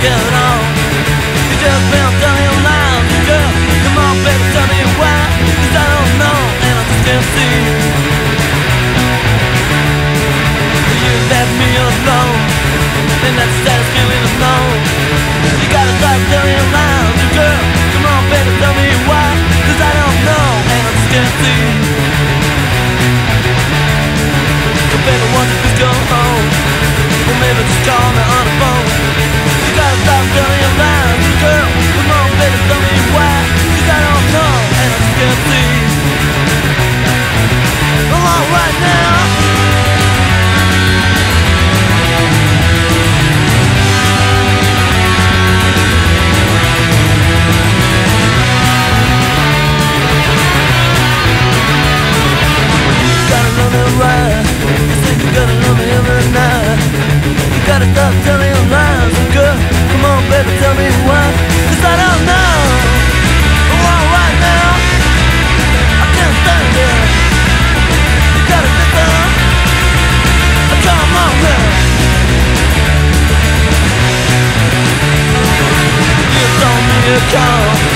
get it on. You just been telling your lies, girl. Come on, baby, tell me why. 'Cause I don't know, and I just can't see. You left me alone, and that's the saddest feeling alone. You gotta stop telling your lies, girl. Come on, baby, tell me why. 'Cause I don't know, and I just can't see. So baby, won't you please go home? Or maybe just call me on the phone. You gotta stop telling your lies, girl. Come on, baby, tell me why. 'Cause I don't know, and I just can't see. Come on right now. Right. You think you gotta love me every night. You gotta stop telling your lies, girl. Come on, baby, tell me why. 'Cause I don't know. Oh, right now I can't stand it. You gotta listen. Come on, girl. You told me to call.